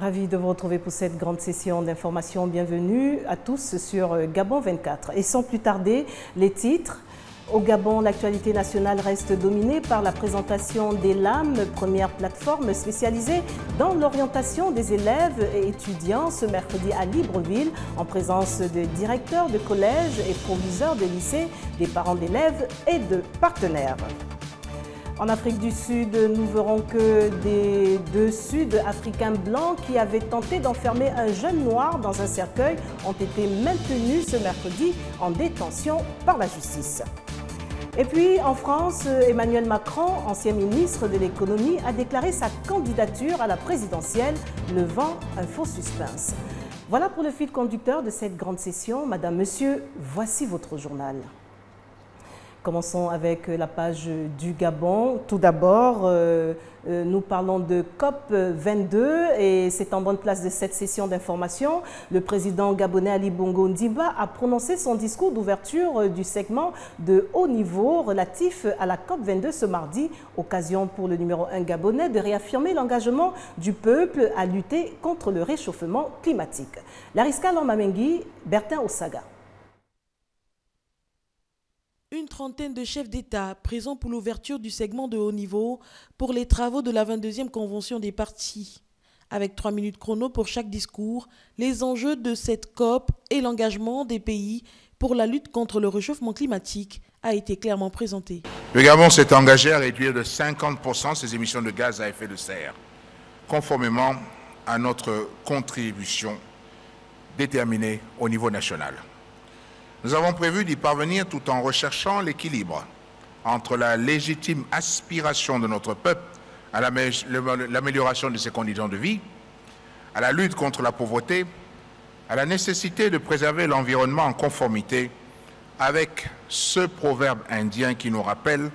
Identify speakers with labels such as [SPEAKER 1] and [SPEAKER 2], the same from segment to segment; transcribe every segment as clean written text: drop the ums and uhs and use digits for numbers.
[SPEAKER 1] Ravi de vous retrouver pour cette grande session d'information. Bienvenue à tous sur Gabon 24. Et sans plus tarder, les titres. Au Gabon, l'actualité nationale reste dominée par la présentation des LAM, première plateforme spécialisée dans l'orientation des élèves et étudiants ce mercredi à Libreville, en présence de directeurs de collèges et proviseurs de lycées, des parents d'élèves et de partenaires. En Afrique du Sud, nous verrons que des deux Sud-Africains blancs qui avaient tenté d'enfermer un jeune noir dans un cercueil ont été maintenus ce mercredi en détention par la justice. Et puis, en France, Emmanuel Macron, ancien ministre de l'économie, a déclaré sa candidature à la présidentielle, levant un faux suspense. Voilà pour le fil conducteur de cette grande session. Madame, Monsieur, voici votre journal. Commençons avec la page du Gabon. Tout d'abord, nous parlons de COP22 et c'est en bonne place de cette session d'information. Le président gabonais Ali Bongo Ondimba a prononcé son discours d'ouverture du segment de haut niveau relatif à la COP22 ce mardi, occasion pour le numéro 1 gabonais de réaffirmer l'engagement du peuple à lutter contre le réchauffement climatique. Lariska Lomamengi, Bertin Osaga.
[SPEAKER 2] Une trentaine de chefs d'État présents pour l'ouverture du segment de haut niveau pour les travaux de la 22e convention des partis. Avec 3 minutes chrono pour chaque discours, les enjeux de cette COP et l'engagement des pays pour la lutte contre le réchauffement climatique a été clairement présenté.
[SPEAKER 3] Le Gabon s'est engagé à réduire de 50% ses émissions de gaz à effet de serre, conformément à notre contribution déterminée au niveau national. Nous avons prévu d'y parvenir tout en recherchant l'équilibre entre la légitime aspiration de notre peuple à l'amélioration de ses conditions de vie, à la lutte contre la pauvreté, à la nécessité de préserver l'environnement en conformité avec ce proverbe indien qui nous rappelle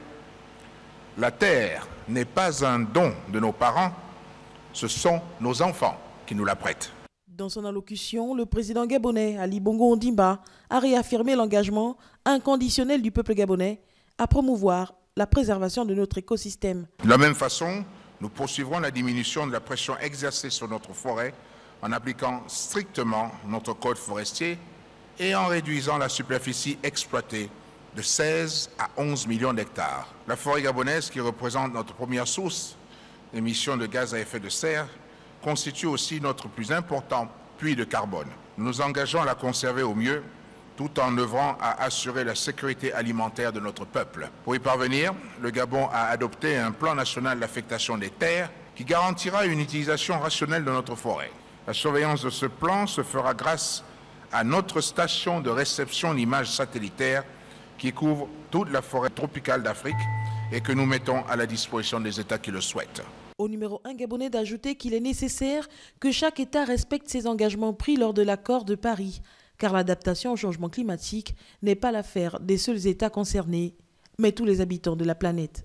[SPEAKER 3] « La terre n'est pas un don de nos parents, ce sont nos enfants qui nous la prêtent ».
[SPEAKER 2] Dans son allocution, le président gabonais Ali Bongo Ondimba a réaffirmé l'engagement inconditionnel du peuple gabonais à promouvoir la préservation de notre écosystème.
[SPEAKER 3] De la même façon, nous poursuivrons la diminution de la pression exercée sur notre forêt en appliquant strictement notre code forestier et en réduisant la superficie exploitée de 16 à 11 millions d'hectares. La forêt gabonaise, qui représente notre première source d'émissions de gaz à effet de serre, constitue aussi notre plus important puits de carbone. Nous nous engageons à la conserver au mieux, tout en œuvrant à assurer la sécurité alimentaire de notre peuple. Pour y parvenir, le Gabon a adopté un plan national d'affectation des terres qui garantira une utilisation rationnelle de notre forêt. La surveillance de ce plan se fera grâce à notre station de réception d'images satellitaires qui couvre toute la forêt tropicale d'Afrique et que nous mettons à la disposition des États qui le souhaitent.
[SPEAKER 2] Au numéro 1 gabonais d'ajouter qu'il est nécessaire que chaque État respecte ses engagements pris lors de l'accord de Paris, car l'adaptation au changement climatique n'est pas l'affaire des seuls États concernés, mais tous les habitants de la planète.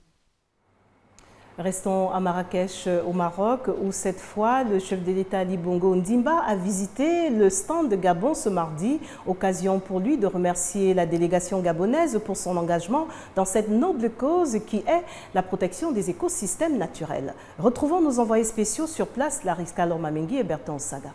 [SPEAKER 1] Restons à Marrakech, au Maroc, où cette fois, le chef de l'État Ali Bongo Ondimba a visité le stand de Gabon ce mardi, occasion pour lui de remercier la délégation gabonaise pour son engagement dans cette noble cause qui est la protection des écosystèmes naturels. Retrouvons nos envoyés spéciaux sur place, Lariska Lomamengi et Bertrand Saga.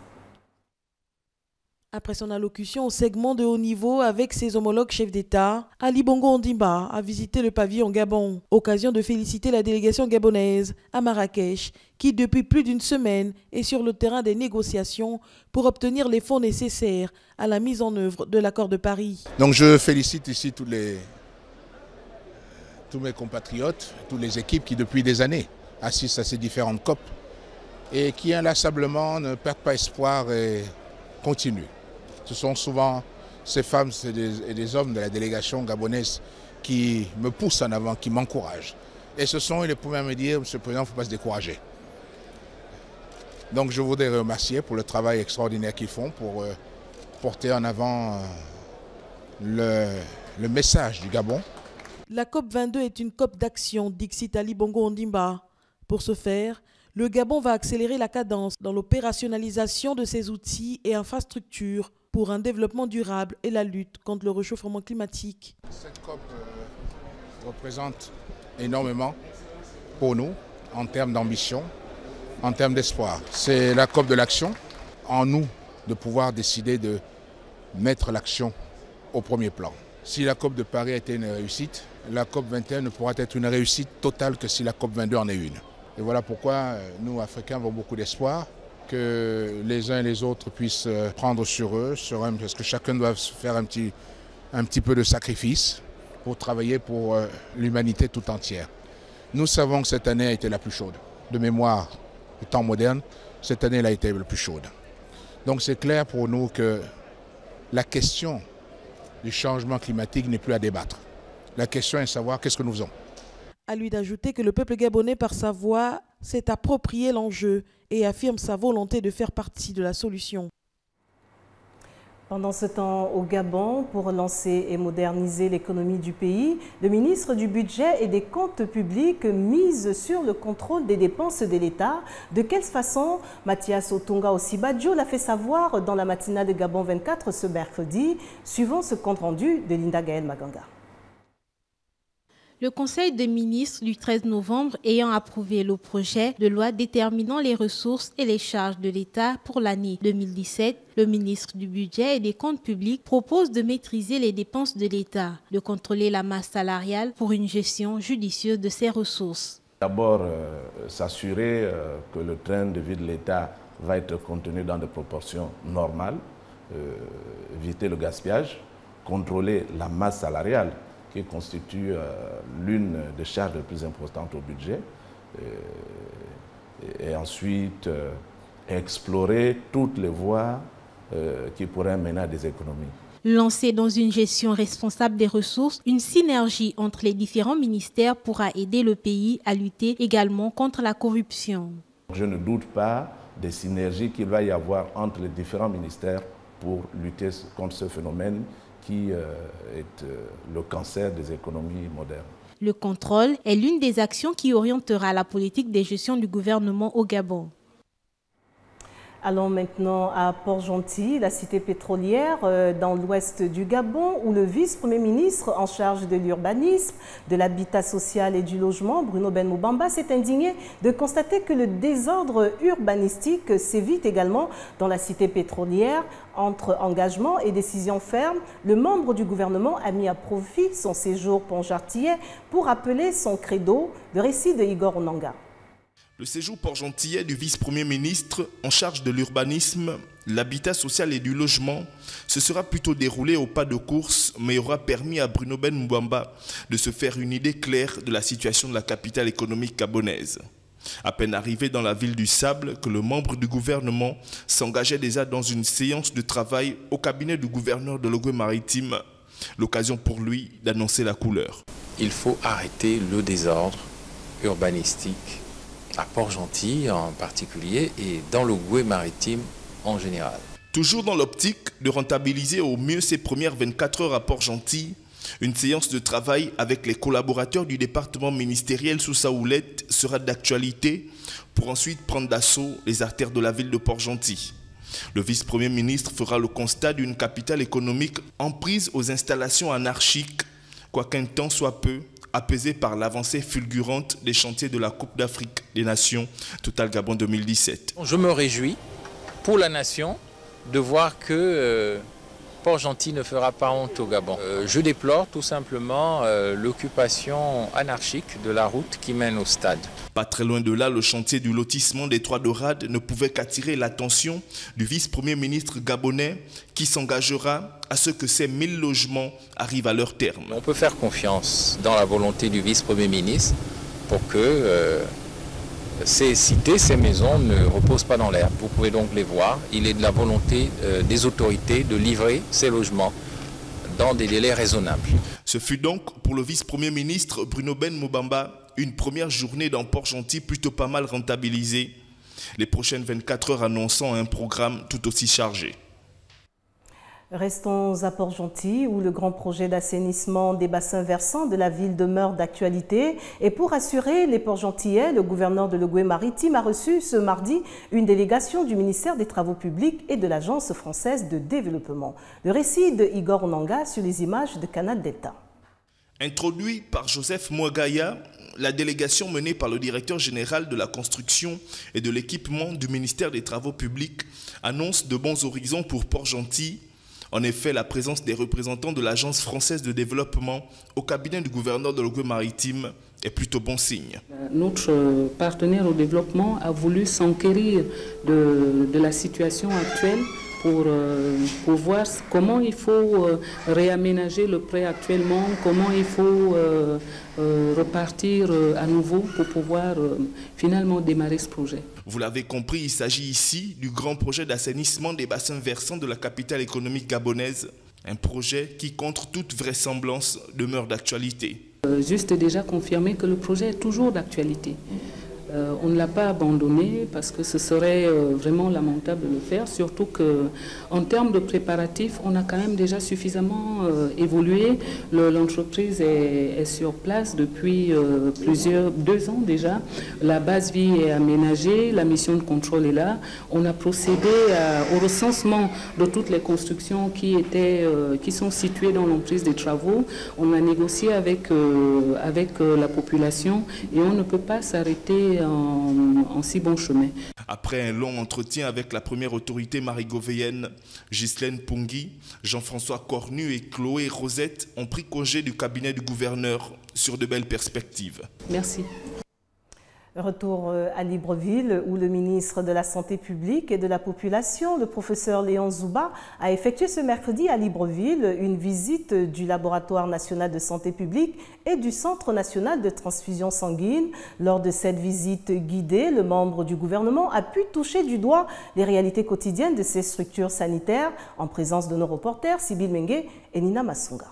[SPEAKER 2] Après son allocution au segment de haut niveau avec ses homologues chefs d'État, Ali Bongo Ondimba a visité le pavillon Gabon, occasion de féliciter la délégation gabonaise à Marrakech, qui depuis plus d'une semaine est sur le terrain des négociations pour obtenir les fonds nécessaires à la mise en œuvre de l'accord de Paris.
[SPEAKER 3] Donc je félicite ici tous mes compatriotes, toutes les équipes qui depuis des années assistent à ces différentes COP et qui inlassablement ne perdent pas espoir et continuent. Ce sont souvent ces femmes et des hommes de la délégation gabonaise qui me poussent en avant, qui m'encouragent. Et ce sont les premiers à me dire, Monsieur le Président, il ne faut pas se décourager. Donc je voudrais remercier pour le travail extraordinaire qu'ils font pour porter en avant le message du Gabon.
[SPEAKER 2] La COP22 est une COP d'action, dixit Ali Bongo Ondimba. Pour ce faire, le Gabon va accélérer la cadence dans l'opérationnalisation de ses outils et infrastructures pour un développement durable et la lutte contre le réchauffement climatique.
[SPEAKER 3] Cette COP représente énormément pour nous en termes d'ambition, en termes d'espoir. C'est la COP de l'action, en nous de pouvoir décider de mettre l'action au premier plan. Si la COP de Paris a été une réussite, la COP 21 ne pourra être une réussite totale que si la COP 22 en est une. Et voilà pourquoi nous, Africains, avons beaucoup d'espoir que les uns et les autres puissent prendre sur eux, parce que chacun doit faire un petit peu de sacrifice pour travailler pour l'humanité tout entière. Nous savons que cette année a été la plus chaude. De mémoire, du temps moderne, cette année elle a été la plus chaude. Donc c'est clair pour nous que la question du changement climatique n'est plus à débattre. La question est de savoir qu'est-ce que nous faisons.
[SPEAKER 2] À lui d'ajouter que le peuple gabonais, par sa voix, s'est approprié l'enjeu et affirme sa volonté de faire partie de la solution.
[SPEAKER 1] Pendant ce temps, au Gabon, pour relancer et moderniser l'économie du pays, le ministre du Budget et des Comptes publics mise sur le contrôle des dépenses de l'État. De quelle façon? Mathias Otunga Osibadjo l'a fait savoir dans la matinale de Gabon 24 ce mercredi, suivant ce compte rendu de Linda Gaël Maganga.
[SPEAKER 4] Le Conseil des ministres du 13 novembre ayant approuvé le projet de loi déterminant les ressources et les charges de l'État pour l'année 2017, le ministre du Budget et des Comptes publics propose de maîtriser les dépenses de l'État, de contrôler la masse salariale pour une gestion judicieuse de ses ressources.
[SPEAKER 5] D'abord, s'assurer que le train de vie de l'État va être contenu dans des proportions normales, éviter le gaspillage, contrôler la masse salariale, qui constitue l'une des charges les plus importantes au budget, et ensuite explorer toutes les voies qui pourraient mener à des économies.
[SPEAKER 4] Lancer dans une gestion responsable des ressources, une synergie entre les différents ministères pourra aider le pays à lutter également contre la corruption.
[SPEAKER 5] Je ne doute pas des synergies qu'il va y avoir entre les différents ministères pour lutter contre ce phénomène qui est le cancer des économies modernes.
[SPEAKER 4] Le contrôle est l'une des actions qui orientera la politique de gestion du gouvernement au Gabon.
[SPEAKER 1] Allons maintenant à Port-Gentil, la cité pétrolière dans l'ouest du Gabon, où le vice-premier ministre en charge de l'urbanisme, de l'habitat social et du logement, Bruno Ben Moubamba, s'est indigné de constater que le désordre urbanistique sévit également dans la cité pétrolière. Entre engagement et décision ferme, le membre du gouvernement a mis à profit son séjour port-gentillet pour appeler son credo, le récit de Igor Onanga.
[SPEAKER 6] Le séjour port-gentillet du vice-premier ministre en charge de l'urbanisme, l'habitat social et du logement se sera plutôt déroulé au pas de course, mais aura permis à Bruno Ben Moubamba de se faire une idée claire de la situation de la capitale économique gabonaise. À peine arrivé dans la ville du Sable, que le membre du gouvernement s'engageait déjà dans une séance de travail au cabinet du gouverneur de l'Ogooué-Maritime, l'occasion pour lui d'annoncer la couleur.
[SPEAKER 7] Il faut arrêter le désordre urbanistique à Port-Gentil en particulier et dans l'Ogooué-Maritime en général.
[SPEAKER 6] Toujours dans l'optique de rentabiliser au mieux ses premières 24 heures à Port-Gentil, une séance de travail avec les collaborateurs du département ministériel sous sa houlette sera d'actualité pour ensuite prendre d'assaut les artères de la ville de Port-Gentil. Le vice-premier ministre fera le constat d'une capitale économique en prise aux installations anarchiques, quoiqu'un temps soit peu, apaisé par l'avancée fulgurante des chantiers de la Coupe d'Afrique des Nations Total Gabon 2017.
[SPEAKER 7] Je me réjouis pour la nation de voir que Port-Gentil ne fera pas honte au Gabon. Je déplore tout simplement l'occupation anarchique de la route qui mène au stade.
[SPEAKER 6] Pas très loin de là, le chantier du lotissement des Trois Dorades ne pouvait qu'attirer l'attention du vice-premier ministre gabonais qui s'engagera à ce que ces 1000 logements arrivent à leur terme.
[SPEAKER 7] On peut faire confiance dans la volonté du vice-premier ministre pour que ces cités, ces maisons ne reposent pas dans l'air. Vous pouvez donc les voir. Il est de la volonté des autorités de livrer ces logements dans des délais raisonnables.
[SPEAKER 6] Ce fut donc pour le vice-premier ministre Bruno Ben Moubamba une première journée dans Port-Gentil plutôt pas mal rentabilisée. Les prochaines 24 heures annonçant un programme tout aussi chargé.
[SPEAKER 1] Restons à Port-Gentil où le grand projet d'assainissement des bassins versants de la ville demeure d'actualité. Et pour assurer les Port-Gentillais, le gouverneur de l'Ogooué-Maritime a reçu ce mardi une délégation du ministère des Travaux publics et de l'Agence française de développement. Le récit de Igor Onanga sur les images de Canal Delta.
[SPEAKER 6] Introduit par Joseph Mwagaya, la délégation menée par le directeur général de la construction et de l'équipement du ministère des Travaux publics annonce de bons horizons pour Port-Gentil. En effet, la présence des représentants de l'Agence française de développement au cabinet du gouverneur de l'Ogooué-Maritime est plutôt bon signe.
[SPEAKER 8] Notre partenaire au développement a voulu s'enquérir de la situation actuelle pour voir comment il faut réaménager le prêt actuellement, comment il faut repartir à nouveau pour pouvoir finalement démarrer ce projet.
[SPEAKER 6] Vous l'avez compris, il s'agit ici du grand projet d'assainissement des bassins versants de la capitale économique gabonaise, un projet qui, contre toute vraisemblance, demeure d'actualité.
[SPEAKER 8] Juste déjà confirmer que le projet est toujours d'actualité. On ne l'a pas abandonné parce que ce serait vraiment lamentable de le faire, surtout qu'en termes de préparatifs, on a quand même déjà suffisamment évolué. L'entreprise est sur place depuis 2 ans déjà. La base vie est aménagée, la mission de contrôle est là. On a procédé au recensement de toutes les constructions qui sont situées dans l'emprise des travaux. On a négocié avec la population et on ne peut pas s'arrêter en si bon chemin.
[SPEAKER 6] Après un long entretien avec la première autorité marigovéenne, Ghislaine Pungui, Jean-François Cornu et Chloé Rosette ont pris congé du cabinet du gouverneur sur de belles perspectives.
[SPEAKER 8] Merci.
[SPEAKER 1] Retour à Libreville, où le ministre de la Santé publique et de la Population, le professeur Léon Zouba, a effectué ce mercredi à Libreville une visite du Laboratoire national de santé publique et du Centre national de transfusion sanguine. Lors de cette visite guidée, le membre du gouvernement a pu toucher du doigt les réalités quotidiennes de ces structures sanitaires en présence de nos reporters Sibyl Mengue et Nina Massunga.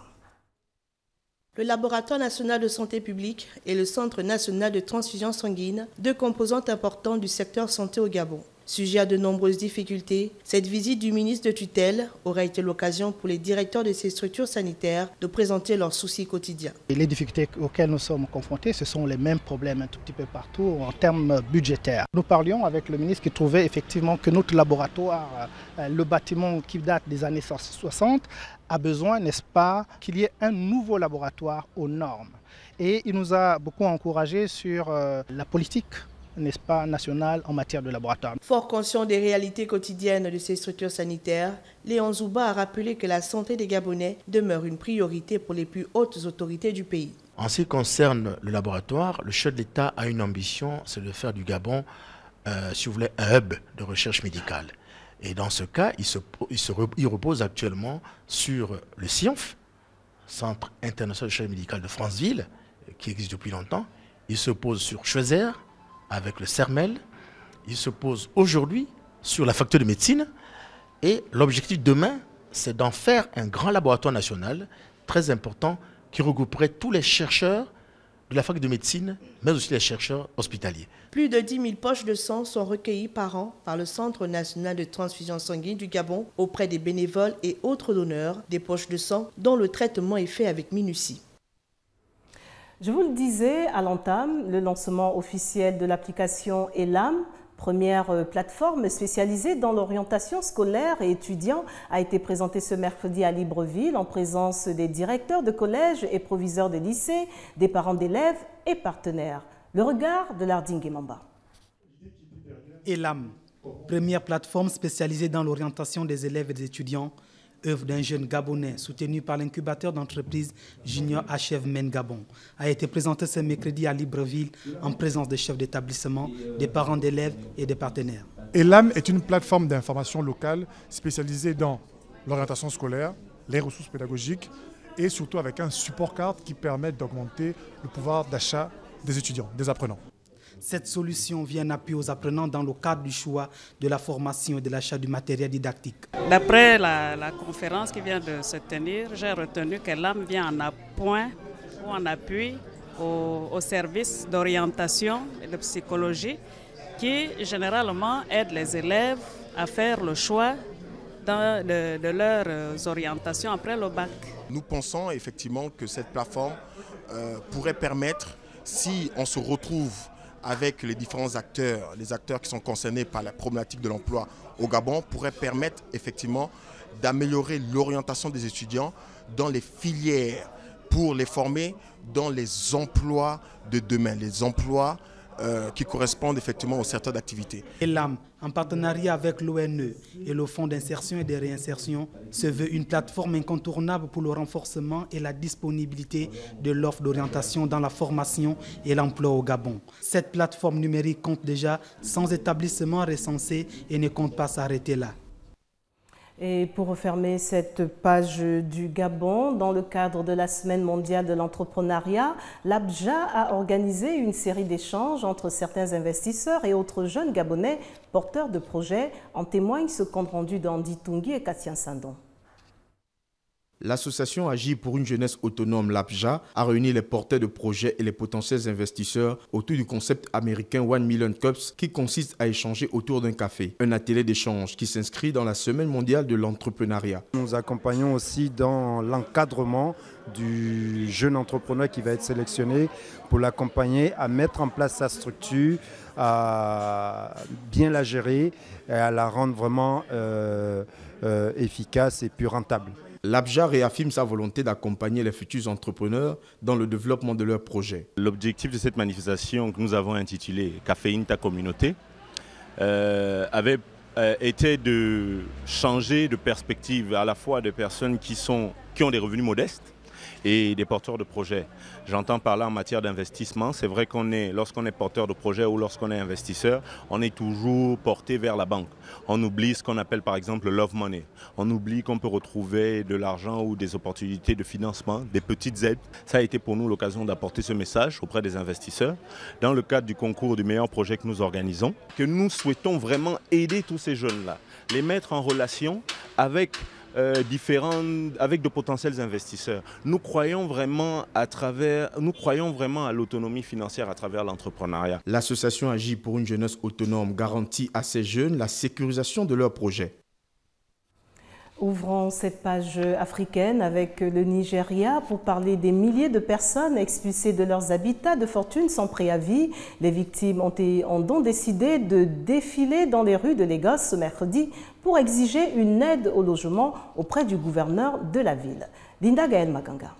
[SPEAKER 9] Le Laboratoire national de santé publique et le Centre national de transfusion sanguine, 2 composantes importantes du secteur santé au Gabon. Sujet à de nombreuses difficultés, cette visite du ministre de tutelle aura été l'occasion pour les directeurs de ces structures sanitaires de présenter leurs soucis quotidiens.
[SPEAKER 10] Les difficultés auxquelles nous sommes confrontés, ce sont les mêmes problèmes un tout petit peu partout en termes budgétaires. Nous parlions avec le ministre qui trouvait effectivement que notre laboratoire, le bâtiment qui date des années 60, a besoin, n'est-ce pas, qu'il y ait un nouveau laboratoire aux normes. Et il nous a beaucoup encouragé sur la politique, n'est-ce pas, nationale en matière de laboratoire.
[SPEAKER 9] Fort conscient des réalités quotidiennes de ces structures sanitaires, Léon Zouba a rappelé que la santé des Gabonais demeure une priorité pour les plus hautes autorités du pays.
[SPEAKER 11] En ce qui concerne le laboratoire, le chef de l'État a une ambition, c'est de faire du Gabon, si vous voulez, un hub de recherche médicale. Et dans ce cas, il repose actuellement sur le CIONF, Centre international de recherche médicale de Franceville, qui existe depuis longtemps. Il se pose sur Choiseul, avec le CERMEL. Il se pose aujourd'hui sur la faculté de médecine. Et l'objectif demain, c'est d'en faire un grand laboratoire national, très important, qui regrouperait tous les chercheurs de la faculté de médecine, mais aussi les chercheurs hospitaliers.
[SPEAKER 9] Plus de 10 000 poches de sang sont recueillies par an par le Centre national de transfusion sanguine du Gabon auprès des bénévoles et autres donneurs, des poches de sang dont le traitement est fait avec minutie.
[SPEAKER 1] Je vous le disais à l'entame, le lancement officiel de l'application ELAM, première plateforme spécialisée dans l'orientation scolaire et étudiants, a été présenté ce mercredi à Libreville en présence des directeurs de collèges et proviseurs de lycées, des parents d'élèves et partenaires. Le regard de Larding Mamba.
[SPEAKER 12] ELAM, première plateforme spécialisée dans l'orientation des élèves et des étudiants, œuvre d'un jeune Gabonais soutenu par l'incubateur d'entreprise Junior HF Men Gabon, a été présentée ce mercredi à Libreville en présence des chefs d'établissement, des parents d'élèves et des partenaires.
[SPEAKER 13] ELAM est une plateforme d'information locale spécialisée dans l'orientation scolaire, les ressources pédagogiques et surtout avec un support carte qui permet d'augmenter le pouvoir d'achat des étudiants, des apprenants.
[SPEAKER 12] Cette solution vient en appui aux apprenants dans le cadre du choix de la formation et de l'achat du matériel didactique.
[SPEAKER 14] D'après la conférence qui vient de se tenir, j'ai retenu que l'AM vient en appoint ou en appui au service d'orientation et de psychologie qui généralement aide les élèves à faire le choix de leurs orientations après le bac.
[SPEAKER 15] Nous pensons effectivement que cette plateforme pourrait permettre, si on se retrouve avec les différents acteurs, les acteurs qui sont concernés par la problématique de l'emploi au Gabon, pourrait permettre effectivement d'améliorer l'orientation des étudiants dans les filières pour les former dans les emplois de demain, les emplois qui correspondent effectivement au secteur d'activité.
[SPEAKER 12] ELAM, en partenariat avec l'ONE et le Fonds d'insertion et de réinsertion, se veut une plateforme incontournable pour le renforcement et la disponibilité de l'offre d'orientation dans la formation et l'emploi au Gabon. Cette plateforme numérique compte déjà 100 établissements recensés et ne compte pas s'arrêter là.
[SPEAKER 1] Et pour refermer cette page du Gabon, dans le cadre de la Semaine mondiale de l'entrepreneuriat, l'ABJA a organisé une série d'échanges entre certains investisseurs et autres jeunes Gabonais porteurs de projets. En témoigne ce compte rendu d'Andy Tungi et Katien Sandon.
[SPEAKER 16] L'association Agir pour une jeunesse autonome, l'ABJA, a réuni les porteurs de projets et les potentiels investisseurs autour du concept américain 1 Million Cups qui consiste à échanger autour d'un café. Un atelier d'échange qui s'inscrit dans la Semaine mondiale de l'entrepreneuriat.
[SPEAKER 17] Nous accompagnons aussi dans l'encadrement du jeune entrepreneur qui va être sélectionné pour l'accompagner à mettre en place sa structure, à bien la gérer et à la rendre vraiment efficace et plus rentable.
[SPEAKER 16] L'ABJA réaffirme sa volonté d'accompagner les futurs entrepreneurs dans le développement de leurs projets.
[SPEAKER 18] L'objectif de cette manifestation que nous avons intitulée « Caféine ta communauté » avait été de changer de perspective à la fois des personnes qui ont des revenus modestes et des porteurs de projets. J'entends par là en matière d'investissement, c'est vrai lorsqu'on est porteur de projet ou lorsqu'on est investisseur, on est toujours porté vers la banque. On oublie ce qu'on appelle par exemple le love money. On oublie qu'on peut retrouver de l'argent ou des opportunités de financement, des petites aides. Ça a été pour nous l'occasion d'apporter ce message auprès des investisseurs dans le cadre du concours du meilleur projet que nous organisons, que nous souhaitons vraiment aider tous ces jeunes-là, les mettre en relation avec de potentiels investisseurs. Nous croyons vraiment à l'autonomie financière à travers l'entrepreneuriat.
[SPEAKER 16] L'association Agir pour une jeunesse autonome garantit à ces jeunes la sécurisation de leurs projets.
[SPEAKER 1] Ouvrons cette page africaine avec le Nigeria pour parler des milliers de personnes expulsées de leurs habitats de fortune sans préavis. Les victimes ont donc décidé de défiler dans les rues de Lagos ce mercredi pour exiger une aide au logement auprès du gouverneur de la ville. Linda Gaël Maganga.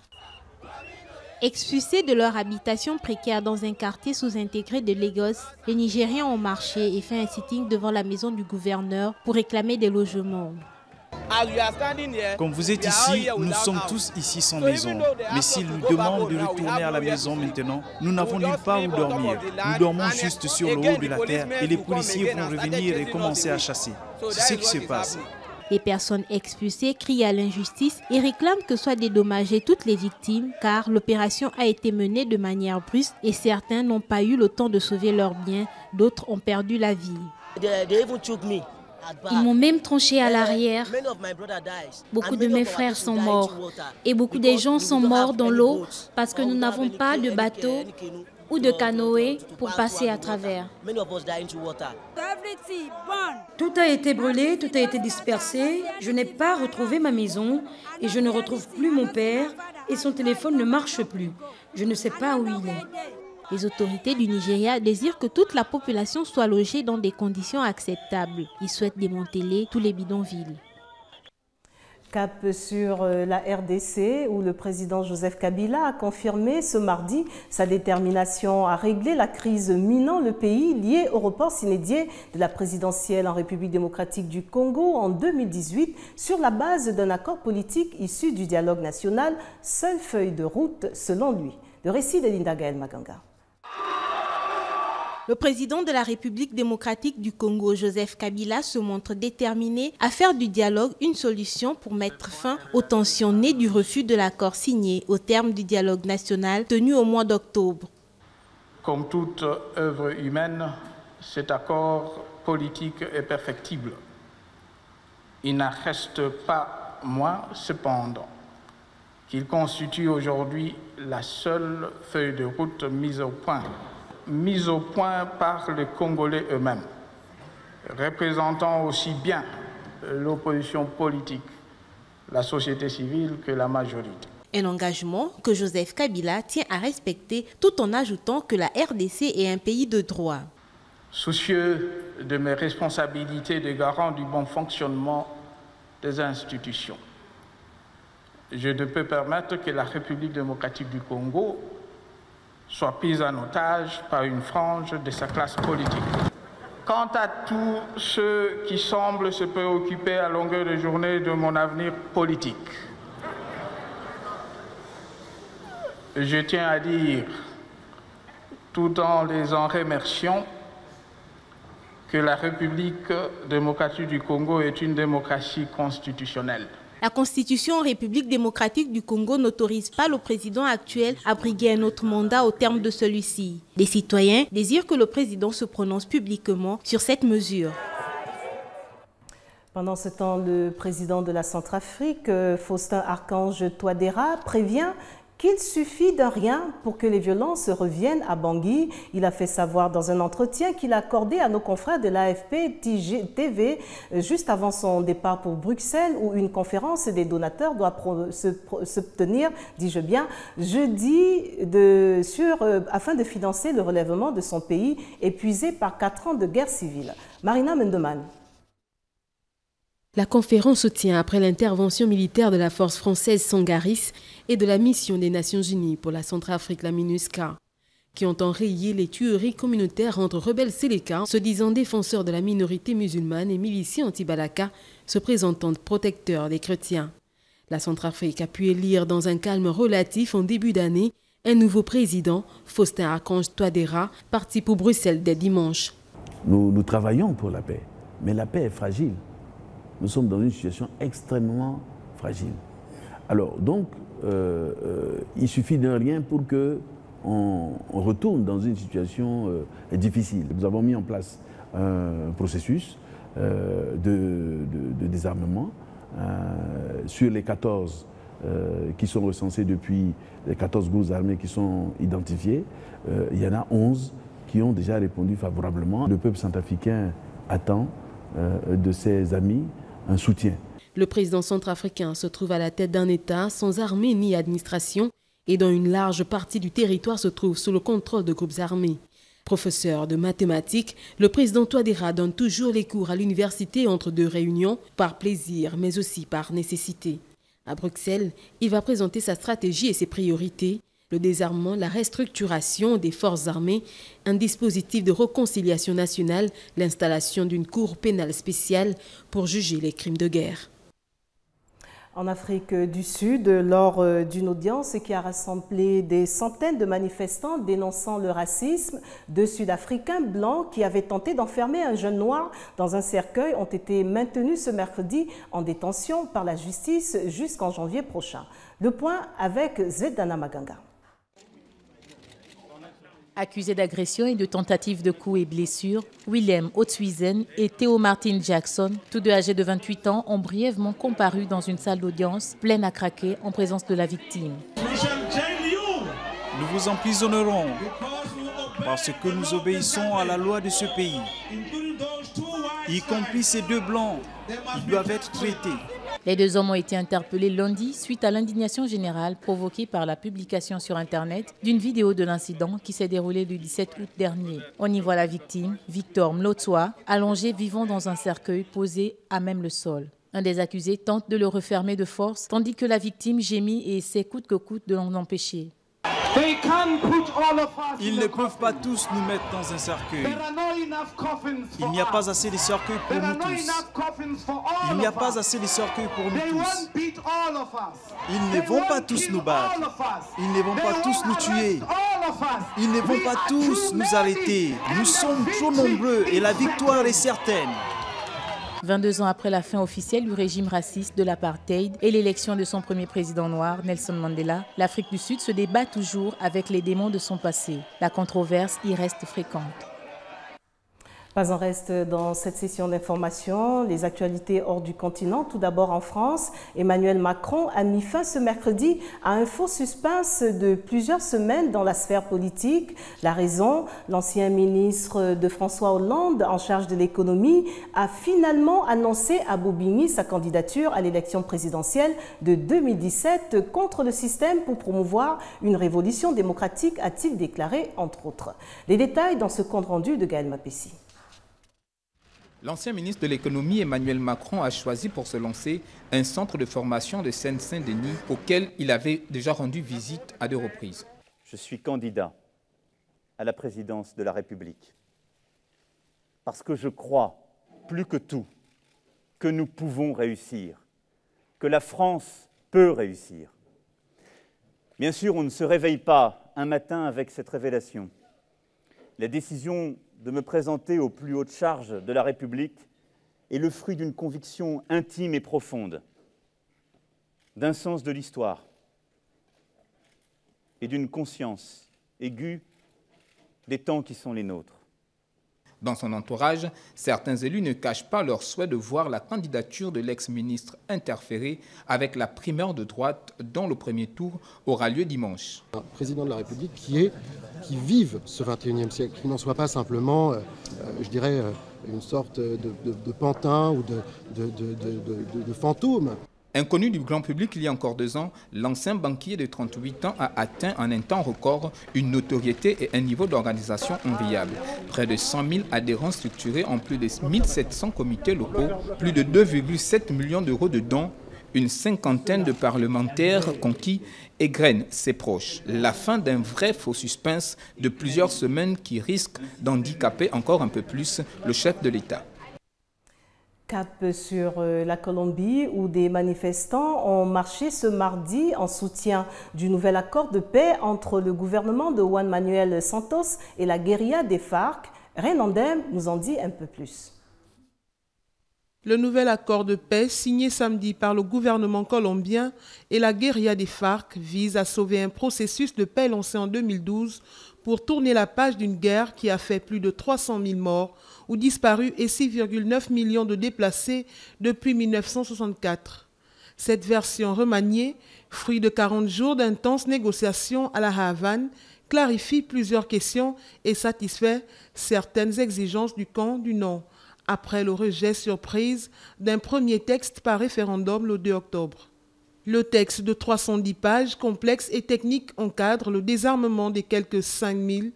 [SPEAKER 4] Expulsés de leur habitation précaire dans un quartier sous-intégré de Lagos, les Nigériens ont marché et fait un sitting devant la maison du gouverneur pour réclamer des logements.
[SPEAKER 19] Comme vous êtes ici, nous sommes tous ici sans maison. Mais s'ils nous demandent de retourner à la maison maintenant, nous n'avons nulle part où dormir. Nous dormons juste sur le haut de la terre et les policiers vont revenir et commencer à chasser. C'est ce qui se passe.
[SPEAKER 4] Les personnes expulsées crient à l'injustice et réclament que soient dédommagées toutes les victimes car l'opération a été menée de manière brusque et certains n'ont pas eu le temps de sauver leurs biens, d'autres ont perdu la vie.
[SPEAKER 20] Ils m'ont même tranché à l'arrière. Beaucoup de mes frères sont morts et beaucoup des gens sont morts dans l'eau parce que nous n'avons pas de bateau ou de canoë pour passer à travers.
[SPEAKER 21] Tout a été brûlé, tout a été dispersé. Je n'ai pas retrouvé ma maison et je ne retrouve plus mon père et son téléphone ne marche plus. Je ne sais pas où il est.
[SPEAKER 4] Les autorités du Nigeria désirent que toute la population soit logée dans des conditions acceptables. Ils souhaitent démanteler tous les bidonvilles.
[SPEAKER 1] Cap sur la RDC où le président Joseph Kabila a confirmé ce mardi sa détermination à régler la crise minant le pays liée au report s'inédié de la présidentielle en République démocratique du Congo en 2018 sur la base d'un accord politique issu du dialogue national, seule feuille de route selon lui. Le récit de Linda Gaël Maganga.
[SPEAKER 4] Le président de la République démocratique du Congo, Joseph Kabila, se montre déterminé à faire du dialogue une solution pour mettre fin aux tensions nées du refus de l'accord signé au terme du dialogue national tenu au mois d'octobre.
[SPEAKER 22] Comme toute œuvre humaine, cet accord politique est perfectible. Il n'en reste pas moins, cependant, qu'il constitue aujourd'hui la seule feuille de route mise au point par les Congolais eux-mêmes, représentant aussi bien l'opposition politique, la société civile que la majorité.
[SPEAKER 4] Un engagement que Joseph Kabila tient à respecter tout en ajoutant que la RDC est un pays de droit.
[SPEAKER 22] Soucieux de mes responsabilités de garant du bon fonctionnement des institutions, je ne peux permettre que la République démocratique du Congo soit prise en otage par une frange de sa classe politique. Quant à tous ceux qui semblent se préoccuper à longueur de journée de mon avenir politique, je tiens à dire, tout en les en remerciant, que la République démocratique du Congo est une démocratie constitutionnelle.
[SPEAKER 4] La Constitution République démocratique du Congo n'autorise pas le président actuel à briguer un autre mandat au terme de celui-ci. Les citoyens désirent que le président se prononce publiquement sur cette mesure.
[SPEAKER 1] Pendant ce temps, le président de la Centrafrique, Faustin-Archange Touadéra, prévient qu'il suffit de rien pour que les violences reviennent à Bangui. Il a fait savoir dans un entretien qu'il a accordé à nos confrères de l'AFP TV juste avant son départ pour Bruxelles, où une conférence des donateurs doit se tenir, dis-je bien, jeudi afin de financer le relèvement de son pays épuisé par 4 ans de guerre civile. Marina Mendeman.
[SPEAKER 2] La conférence se tient après l'intervention militaire de la force française Sangaris et de la mission des Nations Unies pour la Centrafrique, la MINUSCA, qui ont enrayé les tueries communautaires entre rebelles Séléka, se disant défenseurs de la minorité musulmane, et miliciens anti-Balaka, se présentant protecteurs des chrétiens. La Centrafrique a pu élire dans un calme relatif en début d'année un nouveau président, Faustin-Archange Touadéra, parti pour Bruxelles dès dimanche.
[SPEAKER 3] Nous travaillons pour la paix, mais la paix est fragile. Nous sommes dans une situation extrêmement fragile. Alors, donc, il suffit de rien pour qu'on retourne dans une situation difficile. Nous avons mis en place un processus de désarmement sur les 14 qui sont recensés depuis les 14 groupes armés qui sont identifiés. Il y en a 11 qui ont déjà répondu favorablement. Le peuple centrafricain attend de ses amis un soutien.
[SPEAKER 2] Le président centrafricain se trouve à la tête d'un État sans armée ni administration et dont une large partie du territoire se trouve sous le contrôle de groupes armés. Professeur de mathématiques, le président Touadéra donne toujours les cours à l'université entre 2 réunions, par plaisir mais aussi par nécessité. À Bruxelles, il va présenter sa stratégie et ses priorités, le désarmement, la restructuration des forces armées, un dispositif de réconciliation nationale, l'installation d'une cour pénale spéciale pour juger les crimes de guerre.
[SPEAKER 1] En Afrique du Sud, lors d'une audience qui a rassemblé des centaines de manifestants dénonçant le racisme, 2 Sud-Africains blancs qui avaient tenté d'enfermer un jeune noir dans un cercueil ont été maintenus ce mercredi en détention par la justice jusqu'en janvier prochain. Le point avec Zedana Maganga.
[SPEAKER 23] Accusés d'agression et de tentatives de coups et blessures, Willem Otswizen et Theo Martin Jackson, tous deux âgés de 28 ans, ont brièvement comparu dans une salle d'audience pleine à craquer en présence de la victime.
[SPEAKER 19] Nous vous emprisonnerons parce que nous obéissons à la loi de ce pays. Y compris ces 2 blancs, ils doivent être traités.
[SPEAKER 23] Les 2 hommes ont été interpellés lundi suite à l'indignation générale provoquée par la publication sur Internet d'une vidéo de l'incident qui s'est déroulé le 17 août dernier. On y voit la victime, Victor Mlotswa, allongé vivant dans un cercueil posé à même le sol. Un des accusés tente de le refermer de force, tandis que la victime gémit et essaie coûte que coûte de l'en empêcher.
[SPEAKER 19] Ils ne peuvent pas tous nous mettre dans un cercueil. Il n'y a pas assez de cercueils pour nous tous. Il n'y a pas assez de cercueils pour nous tous. Ils ne vont pas tous nous battre. Ils ne vont pas tous nous tuer. Ils ne vont pas tous nous arrêter. Nous sommes trop nombreux et la victoire est certaine.
[SPEAKER 23] 22 ans après la fin officielle du régime raciste de l'apartheid et l'élection de son premier président noir, Nelson Mandela, l'Afrique du Sud se débat toujours avec les démons de son passé. La controverse y reste fréquente.
[SPEAKER 1] Pas en reste dans cette session d'information, les actualités hors du continent. Tout d'abord en France, Emmanuel Macron a mis fin ce mercredi à un faux suspense de plusieurs semaines dans la sphère politique. La raison, l'ancien ministre de François Hollande en charge de l'économie a finalement annoncé à Bobigny sa candidature à l'élection présidentielle de 2017 contre le système pour promouvoir une révolution démocratique, a-t-il déclaré entre autres. Les détails dans ce compte rendu de Gaël Mapessi.
[SPEAKER 5] L'ancien ministre de l'économie Emmanuel Macron a choisi pour se lancer un centre de formation de Seine-Saint-Denis auquel il avait déjà rendu visite à 2 reprises.
[SPEAKER 6] Je suis candidat à la présidence de la République parce que je crois plus que tout que nous pouvons réussir, que la France peut réussir. Bien sûr, on ne se réveille pas un matin avec cette révélation. La décision de me présenter aux plus hautes charges de la République est le fruit d'une conviction intime et profonde, d'un sens de l'histoire et d'une conscience aiguë des temps qui sont les nôtres.
[SPEAKER 5] Dans son entourage, certains élus ne cachent pas leur souhait de voir la candidature de l'ex-ministre interférer avec la primaire de droite dont le premier tour aura lieu dimanche.
[SPEAKER 7] Un président de la République qui vive ce 21e siècle, qui n'en soit pas simplement, je dirais, une sorte de pantin ou de fantôme.
[SPEAKER 5] Inconnu du grand public il y a encore 2 ans, l'ancien banquier de 38 ans a atteint en un temps record une notoriété et un niveau d'organisation enviable. Près de 100 000 adhérents structurés en plus de 1700 comités locaux, plus de 2,7 millions d'euros de dons, une 50aine de parlementaires conquis égrènent ses proches. La fin d'un vrai faux suspense de plusieurs semaines qui risque d'handicaper encore un peu plus le chef de l'État.
[SPEAKER 1] Cap sur la Colombie où des manifestants ont marché ce mardi en soutien du nouvel accord de paix entre le gouvernement de Juan Manuel Santos et la guérilla des FARC. Renandem nous en dit un peu plus.
[SPEAKER 24] Le nouvel accord de paix signé samedi par le gouvernement colombien et la guérilla des FARC vise à sauver un processus de paix lancé en 2012 pour tourner la page d'une guerre qui a fait plus de 300 000 morts ou disparus et 6,9 millions de déplacés depuis 1964. Cette version remaniée, fruit de 40 jours d'intenses négociations à la Havane, clarifie plusieurs questions et satisfait certaines exigences du camp du Nord, après le rejet surprise d'un premier texte par référendum le 2 octobre. Le texte de 310 pages, complexe et technique, encadre le désarmement des quelques 5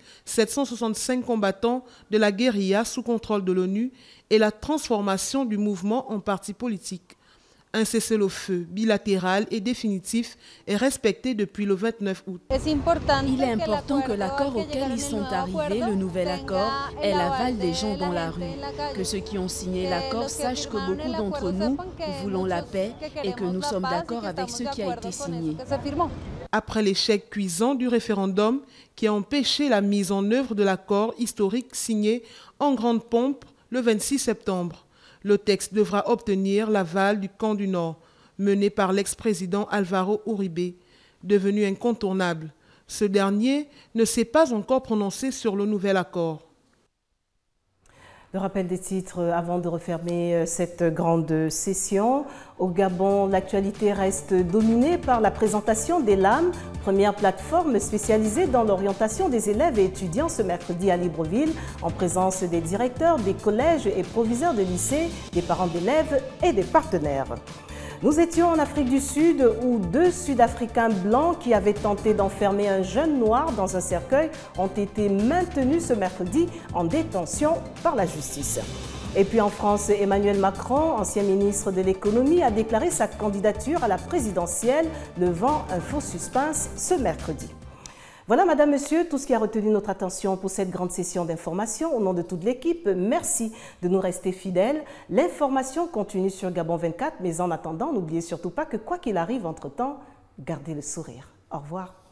[SPEAKER 24] 765 combattants de la guérilla sous contrôle de l'ONU et la transformation du mouvement en parti politique. Un cessez-le-feu bilatéral et définitif est respecté depuis le 29 août.
[SPEAKER 25] Il est important que l'accord auquel ils sont arrivés, le nouvel accord, ait l'aval des gens dans la rue. Que ceux qui ont signé l'accord sachent que beaucoup d'entre nous voulons la paix et que nous sommes d'accord avec ce qui a été signé.
[SPEAKER 24] Après l'échec cuisant du référendum qui a empêché la mise en œuvre de l'accord historique signé en grande pompe le 26 septembre, le texte devra obtenir l'aval du camp du Nord, mené par l'ex-président Álvaro Uribe, devenu incontournable. Ce dernier ne s'est pas encore prononcé sur le nouvel accord.
[SPEAKER 1] Le rappel des titres avant de refermer cette grande session. Au Gabon, l'actualité reste dominée par la présentation des LAM, première plateforme spécialisée dans l'orientation des élèves et étudiants ce mercredi à Libreville, en présence des directeurs des collèges et proviseurs de lycées, des parents d'élèves et des partenaires. Nous étions en Afrique du Sud où 2 Sud-Africains blancs qui avaient tenté d'enfermer un jeune noir dans un cercueil ont été maintenus ce mercredi en détention par la justice. Et puis en France, Emmanuel Macron, ancien ministre de l'économie, a déclaré sa candidature à la présidentielle, levant un faux suspense ce mercredi. Voilà, Madame, Monsieur, tout ce qui a retenu notre attention pour cette grande session d'information. Au nom de toute l'équipe, merci de nous rester fidèles. L'information continue sur Gabon 24, mais en attendant, n'oubliez surtout pas que quoi qu'il arrive entre-temps, gardez le sourire. Au revoir.